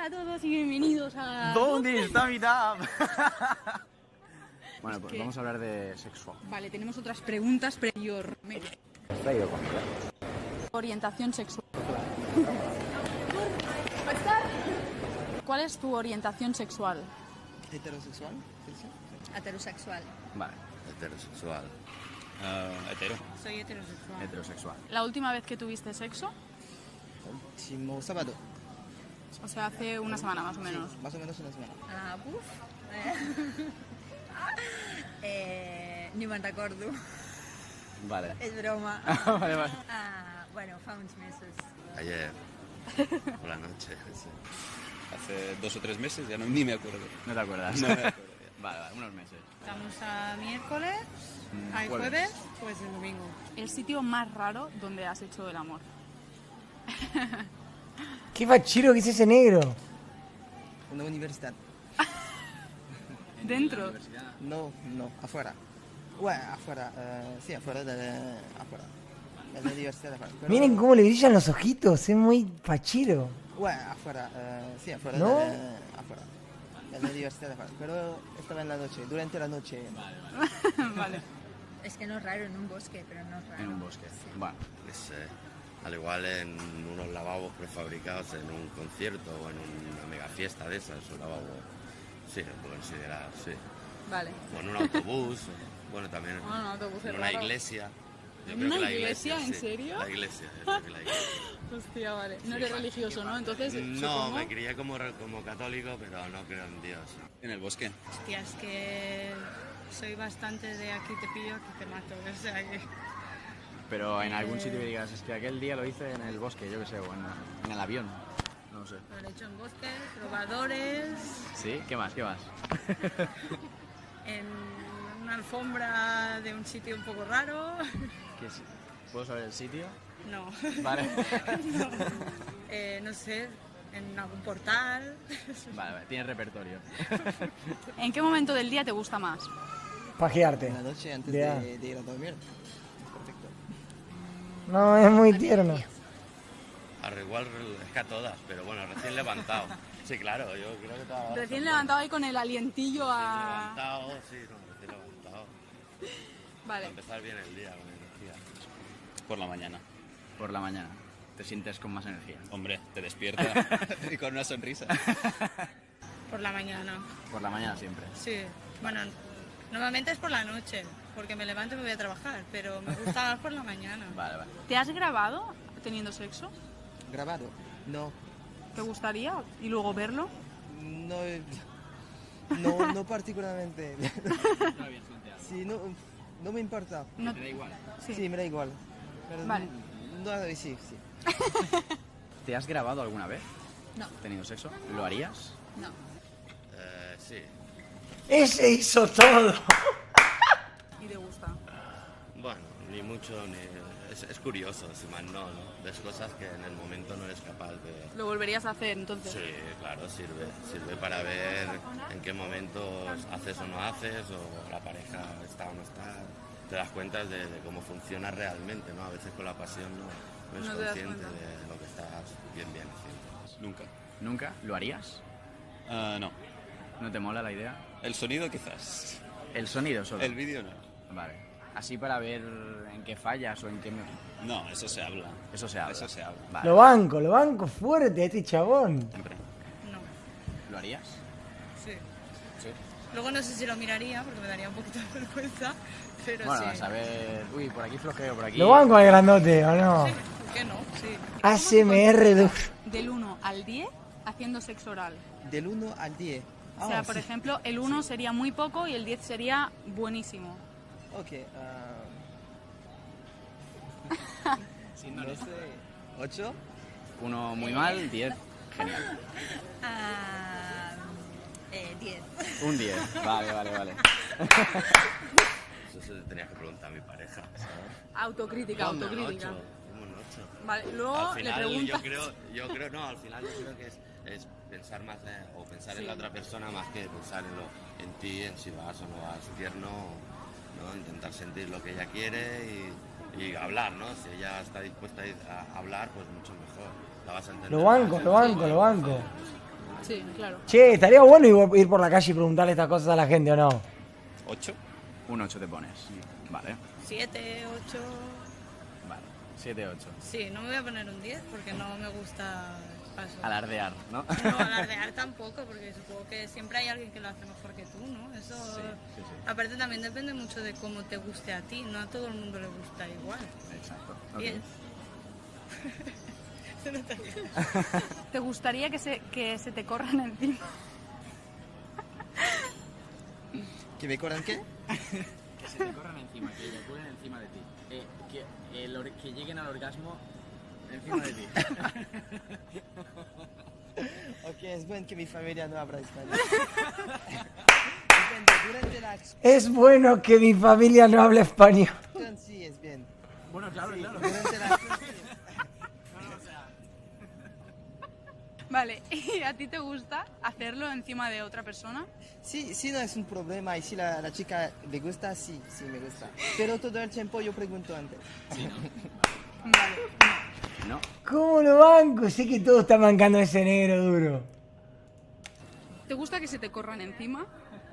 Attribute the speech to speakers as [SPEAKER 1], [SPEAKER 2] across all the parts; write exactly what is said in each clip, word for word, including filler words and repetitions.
[SPEAKER 1] Hola a todos y bienvenidos a...
[SPEAKER 2] ¿Dónde está mi tab? Bueno,
[SPEAKER 1] Es
[SPEAKER 2] pues
[SPEAKER 1] que-
[SPEAKER 2] vamos a hablar de sexual.
[SPEAKER 1] Vale, tenemos otras preguntas prior.
[SPEAKER 2] ¿Has traído comida?
[SPEAKER 1] Orientación sexual. ¿Cuál es tu orientación sexual?
[SPEAKER 3] ¿Heterosexual?
[SPEAKER 4] Heterosexual.
[SPEAKER 2] Vale,
[SPEAKER 5] Heterosexual.
[SPEAKER 6] Uh, hetero.
[SPEAKER 4] Soy heterosexual.
[SPEAKER 2] heterosexual.
[SPEAKER 1] ¿La última vez que tuviste sexo?
[SPEAKER 3] Último sábado.
[SPEAKER 1] O sea, hace una semana más o menos.
[SPEAKER 3] Sí, más o menos una semana.
[SPEAKER 4] Ah, buf. Eh. eh, ni me'n recordo.
[SPEAKER 2] Vale.
[SPEAKER 4] És broma.
[SPEAKER 2] Vale, vale.
[SPEAKER 4] Ah, bueno, fa uns mesos.
[SPEAKER 5] Ayer. Por la noche. Sí.
[SPEAKER 6] Hace dos o tres meses, ya no, ni me acuerdo.
[SPEAKER 2] ¿No te acuerdas?
[SPEAKER 6] No me acuerdo.
[SPEAKER 2] Vale, vale, unos meses.
[SPEAKER 4] Estamos a miércoles,
[SPEAKER 2] Mm,
[SPEAKER 4] al
[SPEAKER 2] jueves.
[SPEAKER 4] jueves, pues el domingo.
[SPEAKER 1] El sitio más raro donde has hecho el amor.
[SPEAKER 7] Qué fachero que es ese negro.
[SPEAKER 3] Una universidad.
[SPEAKER 1] ¿Dentro?
[SPEAKER 3] No, no, afuera. Bueno, afuera, eh, sí, afuera de... afuera. De la universidad de afuera. Pero-
[SPEAKER 7] Miren cómo le brillan los ojitos, es muy fachero.
[SPEAKER 3] Bueno, afuera, eh, sí, afuera
[SPEAKER 7] ¿No?
[SPEAKER 3] de... afuera. De la universidad de afuera. Pero estaba en la noche, durante la noche.
[SPEAKER 1] Vale.
[SPEAKER 4] Es que no es raro en un bosque, pero no es raro.
[SPEAKER 2] En un bosque. Bueno,
[SPEAKER 5] Es, eh, al igual en unos lavabos prefabricados en un concierto o en una mega fiesta de esas, un lavabo, sí, lo puedo considerar, sí.
[SPEAKER 1] Vale.
[SPEAKER 5] O en un autobús, o, bueno, también
[SPEAKER 1] Ah, no, autobús es
[SPEAKER 5] en una
[SPEAKER 1] raro.
[SPEAKER 5] iglesia. Yo
[SPEAKER 1] ¿En
[SPEAKER 5] creo
[SPEAKER 1] una
[SPEAKER 5] que la
[SPEAKER 1] iglesia? ¿En
[SPEAKER 5] sí,
[SPEAKER 1] serio?
[SPEAKER 5] La iglesia, yo creo que la iglesia.
[SPEAKER 1] Hostia, vale. No
[SPEAKER 5] Sí,
[SPEAKER 1] eres
[SPEAKER 5] vale.
[SPEAKER 1] religioso, ¿no? Entonces,
[SPEAKER 5] No,
[SPEAKER 1] supongo-
[SPEAKER 5] me crié como, re- como católico, pero no creo en Dios.
[SPEAKER 6] En el bosque.
[SPEAKER 4] Hostia, es que soy bastante de aquí te pillo, aquí te mato. O sea que...
[SPEAKER 2] pero en algún sitio que digas, es que aquel día lo hice en el bosque, yo qué sé, o en, en el avión. No lo sé.
[SPEAKER 4] Lo he hecho en bosques, probadores,
[SPEAKER 2] ¿Sí? ¿Qué más? ¿Qué más?
[SPEAKER 4] en una alfombra de un sitio un poco raro.
[SPEAKER 2] ¿Qué es? ¿Puedo saber el sitio?
[SPEAKER 4] No.
[SPEAKER 2] Vale.
[SPEAKER 4] No. Eh, no sé, en algún portal.
[SPEAKER 2] Vale, vale, tienes repertorio.
[SPEAKER 1] ¿En qué momento del día te gusta más?
[SPEAKER 7] Pajearte.
[SPEAKER 3] En la noche antes
[SPEAKER 7] Ya.
[SPEAKER 3] de, de ir a dormir. Es perfecto.
[SPEAKER 7] No, es muy tierno.
[SPEAKER 5] Ahora igual es que a todas, pero bueno, recién levantado. Sí, claro, yo creo que todas.
[SPEAKER 1] Recién
[SPEAKER 5] son
[SPEAKER 1] levantado ahí con el alientillo
[SPEAKER 5] buenas.
[SPEAKER 1] a...
[SPEAKER 5] Levantado, sí, no, recién levantado. Para
[SPEAKER 1] Vale.
[SPEAKER 5] empezar bien el día con energía.
[SPEAKER 6] Por la mañana.
[SPEAKER 2] Por la mañana. Te sientes con más energía.
[SPEAKER 6] Hombre, te despierta y con una sonrisa.
[SPEAKER 4] Por la mañana,
[SPEAKER 2] Por la mañana siempre.
[SPEAKER 4] sí. Bueno, normalmente es por la noche, porque me levanto y me voy a trabajar, pero me gusta más por la mañana.
[SPEAKER 2] Vale, vale.
[SPEAKER 1] ¿Te has grabado teniendo sexo?
[SPEAKER 3] ¿Grabado? No.
[SPEAKER 1] ¿Te gustaría? ¿Y luego verlo?
[SPEAKER 3] No, no, no particularmente. Sí, no, no me importa.
[SPEAKER 1] No.
[SPEAKER 2] ¿Te da igual?
[SPEAKER 1] Sí.
[SPEAKER 3] Sí, me da igual. Pero
[SPEAKER 1] Vale.
[SPEAKER 3] No, sí, sí.
[SPEAKER 2] ¿Te has grabado alguna vez
[SPEAKER 4] No,
[SPEAKER 2] teniendo sexo? ¿Lo harías?
[SPEAKER 4] no.
[SPEAKER 5] Eh, sí.
[SPEAKER 7] Ese hizo todo.
[SPEAKER 1] ¿Y te gusta?
[SPEAKER 5] Bueno, ni mucho, ni... Es, es curioso, si más no, ¿no? Ves cosas que en el momento no eres capaz de...
[SPEAKER 1] ¿Lo volverías a hacer entonces?
[SPEAKER 5] Sí, claro, sirve. Sirve para ver en qué momentos haces o no haces, o la pareja está o no está. Te das cuenta de, de cómo funciona realmente, ¿no? A veces con la pasión no, no eres
[SPEAKER 1] No te das
[SPEAKER 5] consciente
[SPEAKER 1] cuenta.
[SPEAKER 5] de lo que estás bien, bien haciendo.
[SPEAKER 6] Nunca.
[SPEAKER 2] ¿Nunca? ¿Lo harías?
[SPEAKER 6] Ah, no.
[SPEAKER 2] ¿No te mola la idea?
[SPEAKER 6] El sonido quizás.
[SPEAKER 2] El sonido solo.
[SPEAKER 6] El vídeo no.
[SPEAKER 2] Vale. Así para ver en qué fallas o en qué...
[SPEAKER 6] No, eso se habla.
[SPEAKER 2] Eso se habla.
[SPEAKER 6] Eso se habla.
[SPEAKER 2] Vale.
[SPEAKER 7] Lo banco, lo banco fuerte a este chabón.
[SPEAKER 6] Siempre.
[SPEAKER 4] No,
[SPEAKER 2] ¿Lo harías?
[SPEAKER 4] sí.
[SPEAKER 2] Sí.
[SPEAKER 4] Luego no sé si lo miraría, porque me daría un poquito de vergüenza, pero
[SPEAKER 2] Bueno,
[SPEAKER 4] sí.
[SPEAKER 2] a saber... Uy, por aquí flojeo, por aquí...
[SPEAKER 7] Lo banco al grandote, ¿o no?
[SPEAKER 4] Sí, ¿por qué no? Sí.
[SPEAKER 7] A S M R duro.
[SPEAKER 1] Del uno al diez haciendo sexo oral.
[SPEAKER 3] Del uno al diez.
[SPEAKER 1] O sea,
[SPEAKER 3] Ah,
[SPEAKER 1] por
[SPEAKER 3] sí.
[SPEAKER 1] ejemplo, el uno sería muy poco y el diez sería buenísimo.
[SPEAKER 3] Ok, ah, no sé. ¿Ocho?
[SPEAKER 2] Uno muy mal, diez. Genial.
[SPEAKER 4] Ah, eh, diez.
[SPEAKER 2] Un diez. Vale, vale, vale.
[SPEAKER 5] Eso se lo tenía que preguntar a mi pareja, ¿sabes?
[SPEAKER 1] Autocrítica,
[SPEAKER 5] Ponme un
[SPEAKER 1] autocrítica.
[SPEAKER 5] ocho, ponme un ocho.
[SPEAKER 1] Vale, luego
[SPEAKER 5] Al final,
[SPEAKER 1] le preguntas...
[SPEAKER 5] yo creo, yo creo, no, al final yo creo que es, es pensar más eh, o pensar
[SPEAKER 1] Sí.
[SPEAKER 5] en la otra persona más que pensar en, lo, en ti, en si vas o no vas tierno, ¿no? Intentar sentir lo que ella quiere y, y hablar, ¿no? Si ella está dispuesta a hablar, pues mucho mejor. La vas a entender.
[SPEAKER 7] Lo banco,
[SPEAKER 5] más,
[SPEAKER 7] lo
[SPEAKER 5] ¿no?
[SPEAKER 7] banco, lo banco.
[SPEAKER 1] Sí, claro.
[SPEAKER 7] Che, estaría bueno ir ir por la calle y preguntarle estas cosas a la gente, ¿o no?
[SPEAKER 6] ¿Ocho?
[SPEAKER 2] Un ocho te pones. Vale,
[SPEAKER 4] Siete, ocho...
[SPEAKER 2] vale. siete, ocho.
[SPEAKER 4] Sí, no me voy a poner un diez porque no me gusta paso.
[SPEAKER 2] Alardear, ¿no?
[SPEAKER 4] No, alardear tampoco, porque supongo que siempre hay alguien que lo hace mejor que tú, ¿no? Eso,
[SPEAKER 2] Sí, sí, sí.
[SPEAKER 4] aparte también depende mucho de cómo te guste a ti, no a todo el mundo le gusta igual.
[SPEAKER 2] Exacto. ok.
[SPEAKER 4] Bien. Se nota bien.
[SPEAKER 1] ¿Te gustaría que se, que se te corran encima?
[SPEAKER 3] ¿Que me corran qué?
[SPEAKER 2] Que se te corran encima, que eyaculen encima de ti. Eh, que, el or- que lleguen al orgasmo encima de ti.
[SPEAKER 3] Ok, es bueno que mi familia no habla español. Depende, durante la
[SPEAKER 7] Es bueno que mi familia no hable español.
[SPEAKER 3] explosión sí es bien.
[SPEAKER 2] Bueno, claro, claro.
[SPEAKER 3] Durante la explosión.
[SPEAKER 1] Vale, ¿y a ti te gusta hacerlo encima de otra persona?
[SPEAKER 3] Sí, sí, no es un problema y si la, la chica le gusta, sí, sí me gusta. Pero todo el tiempo yo pregunto antes.
[SPEAKER 1] Vale.
[SPEAKER 2] No.
[SPEAKER 7] ¿Cómo lo banco? Sé que todo está mancando ese negro duro.
[SPEAKER 1] ¿Te gusta que se te corran encima?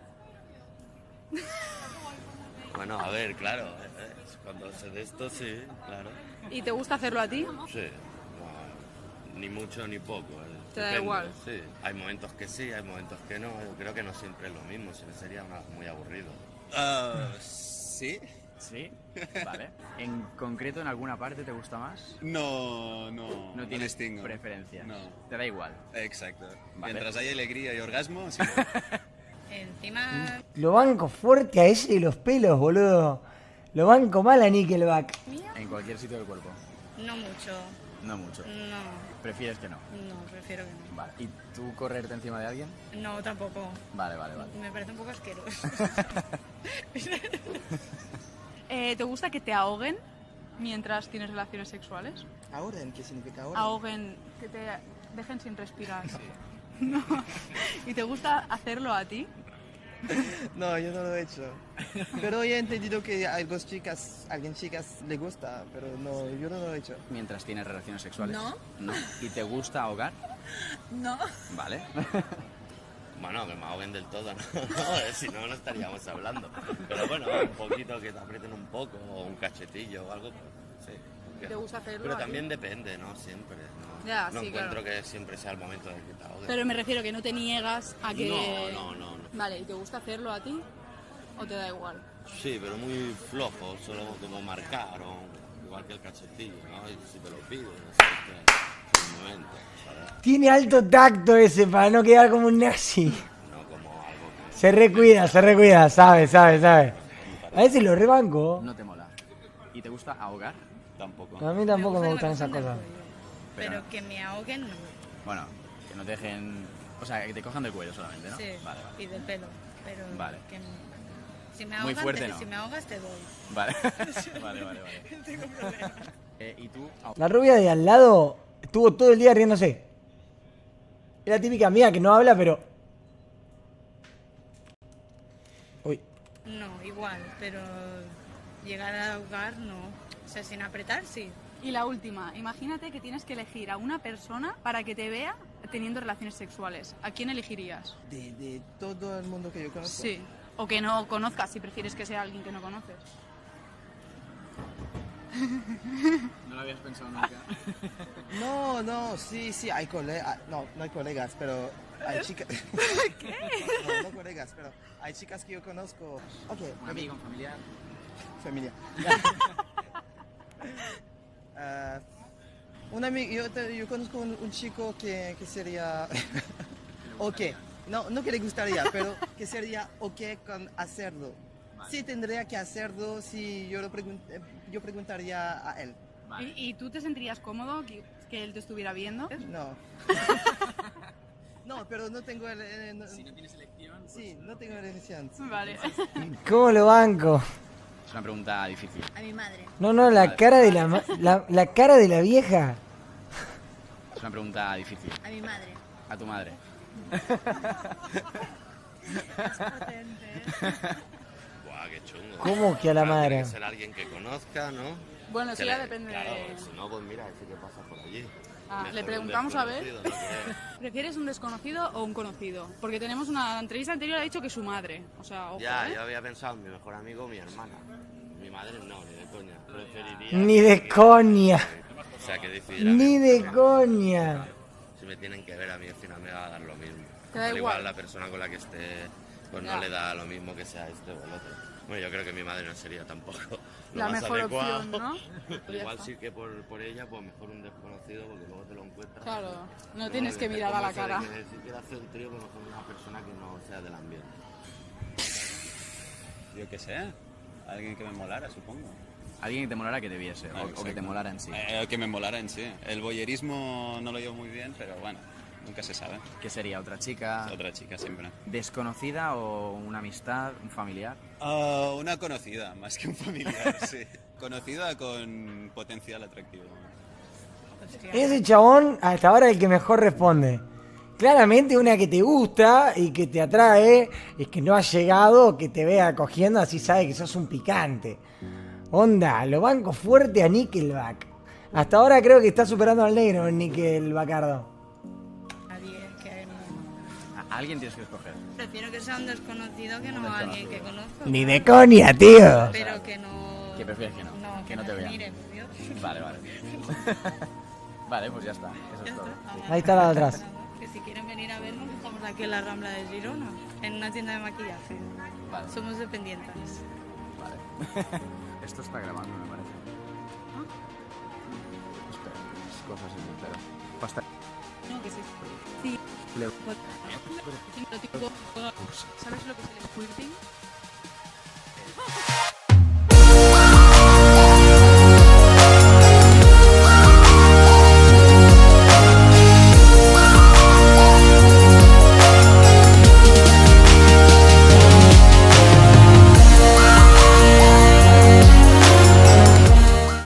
[SPEAKER 5] Bueno, a ver, claro, eh, eh, cuando se de esto sí, claro.
[SPEAKER 1] ¿Y te gusta hacerlo a ti?
[SPEAKER 5] Sí, no, ni mucho ni poco. eh,
[SPEAKER 1] Te da
[SPEAKER 5] depende,
[SPEAKER 1] igual.
[SPEAKER 5] Sí, hay momentos que sí, hay momentos que no. Yo creo que no siempre es lo mismo, si no sería una- muy aburrido.
[SPEAKER 6] Ah, sí.
[SPEAKER 2] ¿Sí? Vale. ¿En concreto en alguna parte te gusta más?
[SPEAKER 6] No, no.
[SPEAKER 2] No tienes
[SPEAKER 6] distingo.
[SPEAKER 2] preferencias.
[SPEAKER 6] No.
[SPEAKER 2] Te da igual.
[SPEAKER 6] Exacto.
[SPEAKER 2] Vale.
[SPEAKER 6] Mientras haya alegría y orgasmo, sí.
[SPEAKER 4] Encima,
[SPEAKER 7] Lo banco fuerte a ese de los pelos, boludo. Lo banco mal a Nickelback.
[SPEAKER 2] En cualquier sitio del cuerpo.
[SPEAKER 4] no mucho.
[SPEAKER 2] No mucho.
[SPEAKER 4] No,
[SPEAKER 2] Prefieres que no.
[SPEAKER 4] no, prefiero que no.
[SPEAKER 2] Vale. ¿Y tú correrte encima de alguien?
[SPEAKER 4] No, tampoco.
[SPEAKER 2] Vale, vale, vale.
[SPEAKER 4] Me parece un poco asqueroso.
[SPEAKER 1] Eh, ¿Te gusta que te ahoguen mientras tienes relaciones sexuales?
[SPEAKER 3] ¿Ahora? ¿Qué significa ahora?
[SPEAKER 1] Ahoguen, que te dejen sin respirar. No. ¿Y te gusta hacerlo a ti?
[SPEAKER 3] No, yo no lo he hecho. Pero he entendido que a algunas chicas, a alguien chicas le gusta, pero no, yo no lo he hecho.
[SPEAKER 2] Mientras tienes relaciones sexuales.
[SPEAKER 4] No.
[SPEAKER 2] No. ¿Y te gusta ahogar?
[SPEAKER 4] No.
[SPEAKER 2] Vale.
[SPEAKER 5] Bueno, que me ahoguen del todo, ¿no? No, eh, si no, no estaríamos hablando. Pero bueno, un poquito que te aprieten un poco, o un cachetillo o algo, pues, sí. ¿por qué
[SPEAKER 1] ¿Te
[SPEAKER 5] no?
[SPEAKER 1] gusta hacerlo
[SPEAKER 5] Pero
[SPEAKER 1] a ti?
[SPEAKER 5] también depende, ¿no? Siempre. No,
[SPEAKER 1] Ya,
[SPEAKER 5] no
[SPEAKER 1] sí,
[SPEAKER 5] encuentro
[SPEAKER 1] claro.
[SPEAKER 5] que siempre sea el momento de que te ahoguen.
[SPEAKER 1] Pero me refiero que no te niegas a que...
[SPEAKER 5] No, no, no, no.
[SPEAKER 1] Vale, ¿y te gusta hacerlo a ti o te da igual?
[SPEAKER 5] Sí, pero muy flojo, solo como marcar, o igual que el cachetillo, ¿no? Y si te lo pido, no sé, es el momento, ¿sabes?
[SPEAKER 7] Tiene alto tacto ese para no quedar como un nazi.
[SPEAKER 5] No como algo que...
[SPEAKER 7] Se recuida, se recuida, sabe, sabe, sabe. A veces lo rebanco.
[SPEAKER 2] No te mola. ¿Y te gusta ahogar?
[SPEAKER 6] Tampoco.
[SPEAKER 7] A mí tampoco me
[SPEAKER 4] gusta
[SPEAKER 7] gustan
[SPEAKER 4] que
[SPEAKER 7] esas
[SPEAKER 4] cojan
[SPEAKER 7] cosas.
[SPEAKER 4] del cuello.
[SPEAKER 2] Pero
[SPEAKER 4] Pero
[SPEAKER 2] no.
[SPEAKER 4] que me ahoguen, no.
[SPEAKER 2] Bueno, que no te dejen... O sea, que te cojan del cuello solamente, ¿no?
[SPEAKER 4] Sí,
[SPEAKER 2] Vale, vale.
[SPEAKER 4] y del pelo. Pero
[SPEAKER 2] Vale.
[SPEAKER 4] que me- si me
[SPEAKER 2] Muy
[SPEAKER 4] ahogas,
[SPEAKER 2] fuerte,
[SPEAKER 4] te,
[SPEAKER 2] no.
[SPEAKER 4] si me ahogas te doy.
[SPEAKER 2] Vale. Vale, vale, vale.
[SPEAKER 4] No tengo problema.
[SPEAKER 2] Eh, ¿Y tú? Ah,
[SPEAKER 7] La rubia de al lado estuvo todo el día riéndose. Es la típica amiga que no habla, pero... Uy.
[SPEAKER 4] No, igual, pero llegar a ahogar no. O sea, sin apretar, sí.
[SPEAKER 1] Y la última, imagínate que tienes que elegir a una persona para que te vea teniendo relaciones sexuales. ¿A quién elegirías?
[SPEAKER 3] De, de todo el mundo que yo conozco.
[SPEAKER 1] Sí. O que no conozcas, si prefieres que sea alguien que no conoces.
[SPEAKER 2] No lo habías pensado nunca.
[SPEAKER 3] No, no, sí, sí, hay colegas, no, no hay colegas, pero hay chicas... ¿Qué? No, no colegas, pero hay chicas que yo conozco. Ok,
[SPEAKER 2] Un amigo, un familiar.
[SPEAKER 3] familia. Ah, un amigo, yo, te- yo conozco un, un chico que, que sería... ok, no, no que le gustaría, pero que sería ok con hacerlo. Sí tendría que hacerlo si yo, lo pregun- eh, yo preguntaría a él.
[SPEAKER 2] Vale.
[SPEAKER 1] ¿Y, y tú te sentirías cómodo que, que él te estuviera viendo?
[SPEAKER 3] No. No, pero no tengo el... eh, no-
[SPEAKER 2] Si no tienes elección... pues-
[SPEAKER 3] sí, no tengo elección.
[SPEAKER 1] Vale.
[SPEAKER 7] ¿Cómo lo banco?
[SPEAKER 2] Es una pregunta difícil.
[SPEAKER 4] A mi madre.
[SPEAKER 7] No, no, la cara de la, ma- la, la cara de la vieja.
[SPEAKER 2] Es una pregunta difícil.
[SPEAKER 4] A mi madre.
[SPEAKER 2] A tu madre.
[SPEAKER 4] Es potente, ¿eh?
[SPEAKER 5] Buah, qué chungo.
[SPEAKER 7] ¿Cómo que a la
[SPEAKER 5] Claro,
[SPEAKER 7] madre?
[SPEAKER 5] Tiene que ser alguien que conozca, ¿no?
[SPEAKER 1] Bueno,
[SPEAKER 5] Que
[SPEAKER 1] sí, ya
[SPEAKER 5] le-
[SPEAKER 1] depende
[SPEAKER 5] claro,
[SPEAKER 1] de...
[SPEAKER 5] si no, pues mira, sí que pasa por allí.
[SPEAKER 1] Ah,
[SPEAKER 5] Mejor
[SPEAKER 1] le
[SPEAKER 5] un
[SPEAKER 1] preguntamos a ver.
[SPEAKER 5] desconocido, ¿no crees?
[SPEAKER 1] ¿Prefieres un desconocido o un conocido? Porque tenemos una entrevista anterior, ha dicho que su madre. O sea, ojo,
[SPEAKER 5] Ya,
[SPEAKER 1] ¿eh?
[SPEAKER 5] yo había pensado en mi mejor amigo o mi hermana. Mi madre no, ni de coña. Preferiría...
[SPEAKER 7] Ni de coña.
[SPEAKER 5] O sea, que decidirán.
[SPEAKER 7] Ni de coña.
[SPEAKER 5] Si me tienen que ver a mí, al final me va a dar lo mismo.
[SPEAKER 1] Te da
[SPEAKER 5] Al
[SPEAKER 1] igual.
[SPEAKER 5] igual la persona con la que esté, pues
[SPEAKER 1] Ya.
[SPEAKER 5] no le da lo mismo que sea este o el otro. Bueno, yo creo que mi madre no sería tampoco lo
[SPEAKER 1] La
[SPEAKER 5] más
[SPEAKER 1] mejor
[SPEAKER 5] adecuado.
[SPEAKER 1] opción, ¿no? Ya
[SPEAKER 5] Igual
[SPEAKER 1] está.
[SPEAKER 5] sí que por, por ella, pues mejor un desconocido, porque luego te lo encuentras.
[SPEAKER 1] Claro, no
[SPEAKER 5] Luego
[SPEAKER 1] tienes que
[SPEAKER 5] dices,
[SPEAKER 1] mirar a
[SPEAKER 5] ¿cómo
[SPEAKER 1] la
[SPEAKER 5] eso de
[SPEAKER 1] cara.
[SPEAKER 5] que si quieres hacer un trío, pues mejor una persona que no sea del ambiente.
[SPEAKER 6] Yo qué sé. Alguien que me molara, supongo.
[SPEAKER 2] Alguien que te molara que te viese,
[SPEAKER 6] Ah,
[SPEAKER 2] o, o que te
[SPEAKER 6] exacto.
[SPEAKER 2] molara en sí.
[SPEAKER 6] Eh, que me molara en sí. El voyerismo no lo llevo muy bien, pero bueno, nunca se sabe.
[SPEAKER 2] ¿Qué sería? ¿Otra chica?
[SPEAKER 6] Otra chica siempre.
[SPEAKER 2] ¿Desconocida o una amistad, un familiar?
[SPEAKER 6] Ah, una conocida, más que un familiar, sí. Conocida con potencial atractivo.
[SPEAKER 4] Hostia.
[SPEAKER 7] Ese chabón hasta ahora es el que mejor responde. Claramente una que te gusta y que te atrae, es que no ha llegado, que te vea cogiendo, así sabe que sos un picante. Onda, lo banco fuerte a Nickelback. Hasta ahora creo que está superando al negro en Nickelbackardo.
[SPEAKER 4] Nadie que no.
[SPEAKER 2] A- alguien tienes que escoger.
[SPEAKER 4] Prefiero que sea un desconocido que no alguien que conozco.
[SPEAKER 7] Ni de coña, tío.
[SPEAKER 4] Pero que no...
[SPEAKER 2] ¿Qué prefieres que no?
[SPEAKER 4] No,
[SPEAKER 2] Que no te vean.
[SPEAKER 4] miren, Dios.
[SPEAKER 2] Vale, vale. Vale, pues ya está. Eso
[SPEAKER 4] Ya
[SPEAKER 2] es todo.
[SPEAKER 4] está.
[SPEAKER 7] Ahí está la de atrás.
[SPEAKER 4] Que si quieren venir a vernos, estamos aquí en la Rambla de Girona, en una tienda de maquillaje.
[SPEAKER 2] Vale.
[SPEAKER 4] Somos dependientes.
[SPEAKER 2] Vale. Esto está grabando, me parece. Espera, es cosas así, pero... Pasta...
[SPEAKER 1] No, que sí. Sí.
[SPEAKER 2] Le-
[SPEAKER 1] Lo típico- ¿Sabes lo que es el squirting?